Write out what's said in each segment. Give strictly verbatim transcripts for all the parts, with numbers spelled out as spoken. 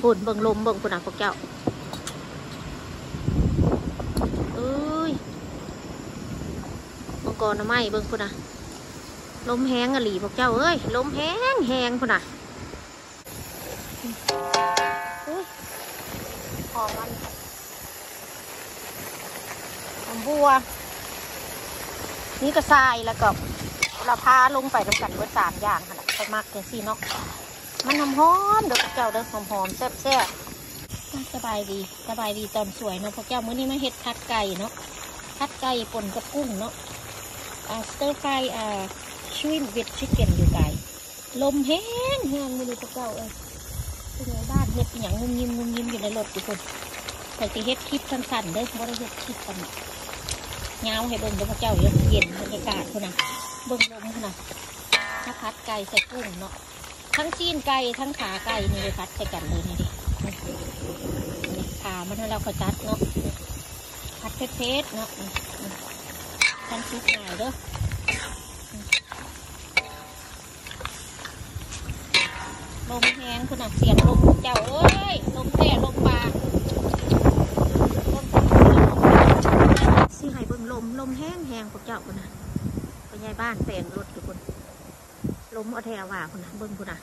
ปุ่นเบิ่งลมเบิ่งปุ่นอ่ะพวกเจ้าเอ้ยมังกรน้ำไหมเบิ่งปุ่นอ่ะลมแห้งอะหลีพวกเจ้าเอ้ยลมแห้งแห้งปุ่นอ่ะหอมมันหอมบัวนี่ก็ทรายแล้วก็เราพาลงไปทำกันเบอร์สามอย่างขนาดไปมากอย่างสี่เนาะมันหอมหอมเด้อพวกเจ้าเด้อหอมหอมแซ่บแซ่บสบายดีสบายดีตอนสวยเนาะพวกเจ้ามื้อนี้มาเฮ็ดคัดไก่เนาะคัดไก่ป่นกับกุ้งเนาะอ่าสเตอร์ฟรายอ่าชูวินเวทชิคเก้นอยู่ไก่ลมแห้งแห้งมื้อนี้พวกเจ้าเอ้ยเป็นไงบ้านเฮ็ดอย่างงุ้มยิ้มงุ้มยิ้มอยู่ในรถทุกคนใส่ตีเฮ็ดคลิปสั้นๆเด้อบ่ได้เฮ็ดคลิปกันเงาให้เบิ่งเด้อพวกเจ้าเย็นเย็นบรรยากาศคนน่ะเบิ่งลมคนน่ะถ้าพัดไก่ใส่กุ้งเนาะทั้งซีนไก่ทั้งขาไก่นี่เลยพัดใส่กันเลยนี่ดิขามันให้เราขจัดเนาะพัดเพชรเนาะทันซุปหน่อยเด้อลมแห้งคนน่ะเสียงลมเจ้าเอ้ยลมแท้ลมปลาสิให้เบิ่งลมลมแห้งแห้งพวกเจ้าคนน่ะไปย้ายบ้านแปลงรถทุกคนลมเอาแถวว่าคนน่ะเบิ่งคนน่ะ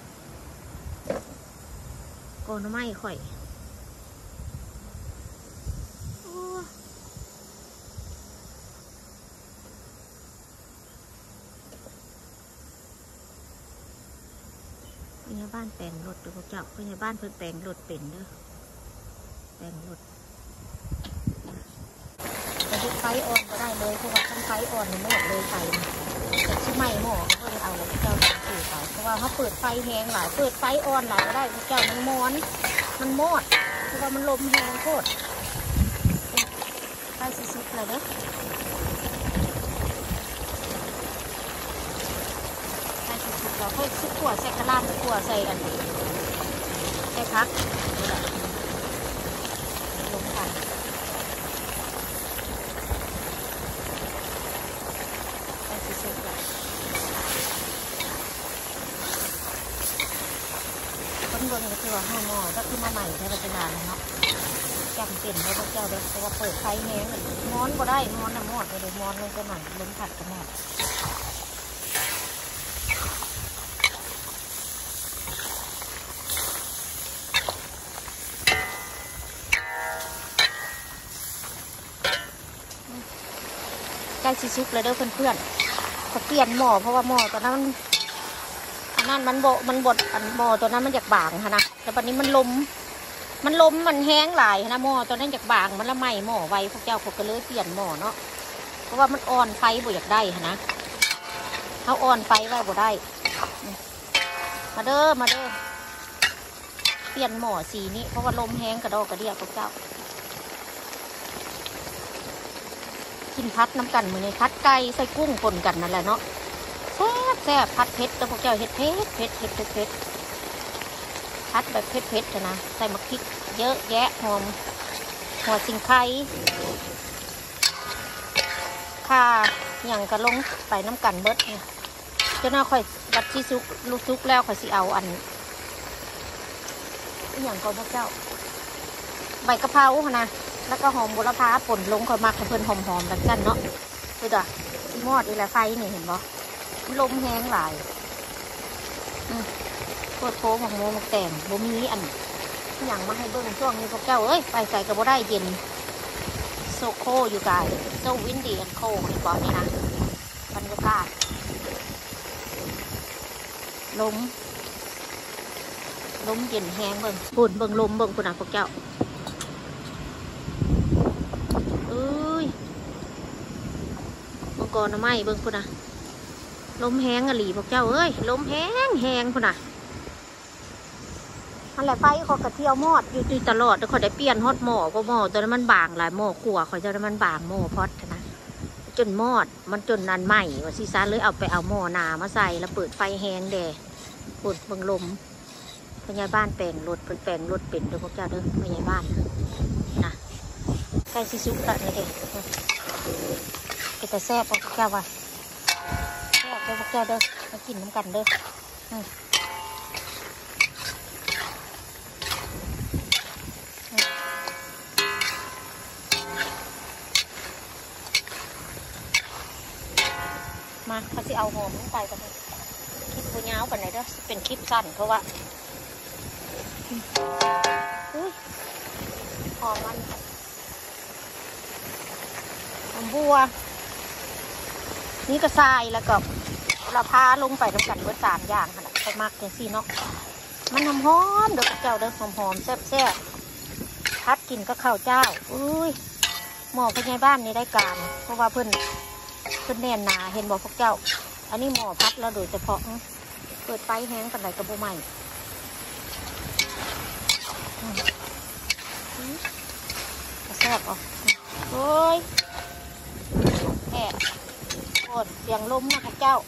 โกนไม้ข่อยไปย้ายบ้านแปลงรถพวกเจ้าไปย้ายบ้านเพิ่นแปลงรถเป็นเด้อแปลงรถไฟอ่อนก็ได้เลยเพราะว่าทั้งไฟอ่อนมันไม่หมดเลยไฟแต่ที่ไม่หม้อเขาเลยเอาแล้วเจ้าสูบไปเพราะว่าเขาเปิดไฟแห้งหลายเปิดไฟอ่อนหลายก็ได้เจ้ามันม้อนมันมอดเพราะว่ามันลมแห้งโคตรไฟสุดๆเลยเด้อไฟสุดๆเราค่อยซุปขั่วใส่กระลาขั่วใส่อันนี้ใส่พักลมค่ะคนบนก็คือว่าห้องหม้อก็คือมาใหม่ใช้ปัจจุบันเนาะจำเป็นเพราะพวกเจ้าเด็กเพราะว่าเปิดไฟแห้งม้อนก็ได้ม้อนน้ำมอดเลยม้อนลงจะหนังล้มผัดกระหม่อมใกล้ชิซุกเลยเด้อเพื่อนๆเขาเปลี่ยนหม้อเพราะว่าหม้อตอนนั้นอันนั้นมันโบมันบดอันหม้อตัวนั้นมันอยากบางค่ะนะแต่ตอนนี้มันลมมันลมมันแห้งหลายนะหม้อตัวนั้นอยากบางมันละไหม้หม้อไวพวกเจ้าพวกก็เลยเปลี่ยนหม้อเนาะเพราะว่ามันอ่อนไฟบ่อยากได้ค่ะนะเขาอ่อนไฟไว้บ่ได้มาเด้อมาเด้อเปลี่ยนหม้อสีนี้เพราะว่าลมแห้งกระดอกกระเดียพวกเจ้ากินพัดน้ำกันมือนี้พัดไก่ใส่กุ้งปนกันนั่นแหละเนาะแซ่บแซ่บพัดเผ็ดแต่พวกเจ้าเห็ดเผ็ดเผ็ดเผ็ดเผ็ดเผ็ดพัดแบบเผ็ดเผ็ดนะใส่มะพริกเยอะแยะหอมหัวสิงไข่ข่าอย่างกระลงไปน้ำกันเบิดเนี่ยเจ้าหน้าค่อยบัดที่ซุกลูกซุกแล้วค่อยสิเอาอันอย่างก็พวกเจ้าใบกะเพรานะแล้วก็หอมบุรพาป่นลงค่อยมักเพิ่นหอมๆดังกันเนาะดูด่ะมอดอีละไฟนี่เห็นบ่ลมแห้งหลายโคตรโค้งของโมมแต่งบ่มีอันอย่างมาให้เบิ้งช่วงนี้พวกเจ้าเอ้ยไปใส่กระบอกได้เย็นโซโคอยู่กายโซวินดีอันโคเห็นบ่นี่นะบรรยากาศลมลมเย็นแห้งเบิ้งปุ่นเบิ้งลมเบิ้งปุ่นอ่ะพวกเจ้าเอ้ยมังกรน้ำไหมเบิ้งปุ่นอ่ะลมแห้งอะหลีพวกเจ้าเอ้ยลมแห้งแห้งพุ่นน่ะอันแหละไฟเขากระเที่ยวมอดอยู่ตลอดแต่เขาได้เปลี่ยนฮอตหม้อเพราะหม้อตัวนั้นมันบางหลายหม้อขั่วเขาจะมันบางหม้อพอดนะจนมอดมันจนนันใหม่ว่าซีซ่าเลยเอาไปเอาหม้อหนามาใส่แล้วเปิดไฟแห้งแดดปวดบังลมพญาบ้านแปลงรถแปลงรถเป็นเด้อพวกเจ้าเด้อพญาบ้านนะใกล้ซิซุกละนี่เด็กแต่แซ่บพวกเจ้าว่าเด้อพวกเจ้าเด้อมากินน้ำกันเด้อมาเขาจะเอาหอมลงไปกันเลยคลิปยาวๆกันไหนเด้อเป็นคลิปสั้นเพราะว่าอุ้ยหอมมันหอมบัวนี่ก็ทรายแล้วก็เราพาลงไปทำกันเบอร์สามอย่างขนาดไปมากจังสี่เนาะมันหอมหอมเด้อเจ้าเด้อหอมหอมแซ่บแซ่บพัดกินก็ข้าวเจ้าอุ้ยหมอพญาบ้านนี่ได้การเพราะว่าเพิ่นเพิ่นแน่นหนาเห็นบอกพวกเจ้าอันนี้หมอพัดแล้วโดยเฉพาะเปิดไฟแห้งกันไหนกระโบใหม่แซ่บอ่ะโอ้ยแอบโคตรเสียงลมนะพวกเจ้า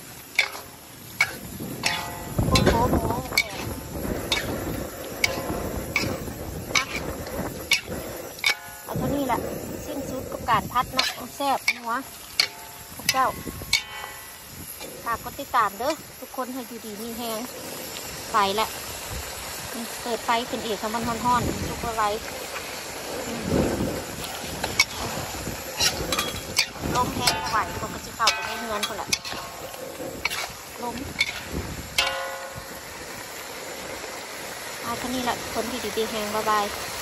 โอ้โหโหเอาเท่านี้แหละสิ้นสุดกับการพัดนะแซ่บหัวพวกเจ้าฝากกดติดตามเด้อทุกคนให้อยู่ดีมีแห้งไปแหละเปิดไฟเป็นเอกมันห่อนๆจุกอะไรลมแห้งสวรรค์คนก็จะเข้าไปในเฮือนคนละลมเอาเท่านี้แหละคนที่ดีๆแห้งบ๊ายบาย